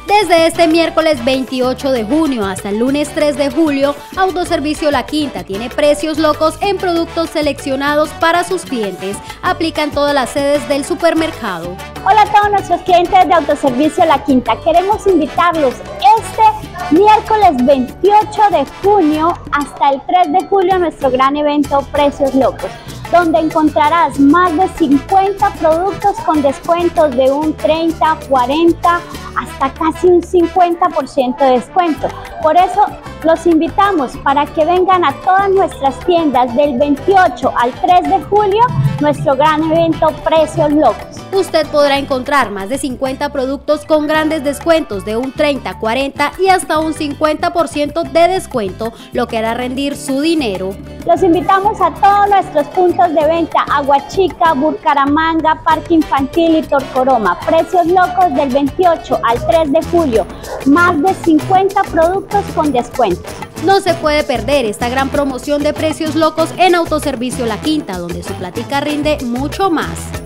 Desde este miércoles 28 de junio hasta el lunes 3 de julio, Autoservicio La Quinta tiene precios locos en productos seleccionados para sus clientes. Aplica en todas las sedes del supermercado. Hola a todos nuestros clientes de Autoservicio La Quinta. Queremos invitarlos este miércoles 28 de junio hasta el 3 de julio a nuestro gran evento Precios Locos, donde encontrarás más de 50 productos con descuentos de un 30, 40, hasta casi un 50% de descuento. Por eso los invitamos para que vengan a todas nuestras tiendas del 28 al 3 de julio, nuestro gran evento Precios Locos. Usted podrá encontrar más de 50 productos con grandes descuentos de un 30, 40 y hasta un 50% de descuento, lo que hará rendir su dinero. Los invitamos a todos nuestros puntos de venta: Aguachica, Bucaramanga, Parque Infantil y Torcoroma. Precios Locos del 28 al 3 de julio. Más de 50 productos con descuentos. No se puede perder esta gran promoción de Precios Locos en Autoservicio La Quinta, donde su plática rinde mucho más.